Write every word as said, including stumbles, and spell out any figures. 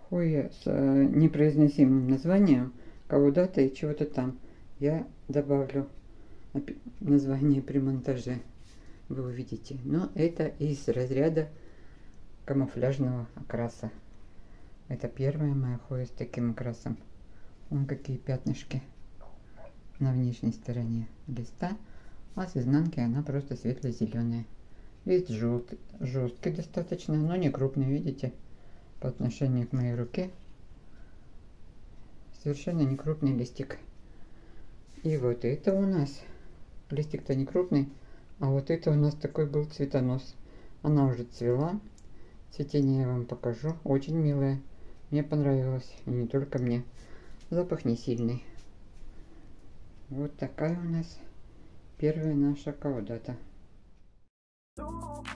хуя с э, непроизносимым названием каудата и чего-то там. Я добавлю название при монтаже, вы увидите. Но это из разряда камуфляжного окраса. Это первая моя хуя с таким окрасом. Вон какие пятнышки на внешней стороне листа, а с изнанки она просто светло-зеленая. Лист желтый, жесткий достаточно, но не крупный, видите, по отношению к моей руке. Совершенно не крупный листик. И вот это у нас, листик-то не крупный, а вот это у нас такой был цветонос. Она уже цвела, цветение я вам покажу, очень милое, мне понравилось, и не только мне. Запах не сильный. Вот такая у нас первая наша каудата.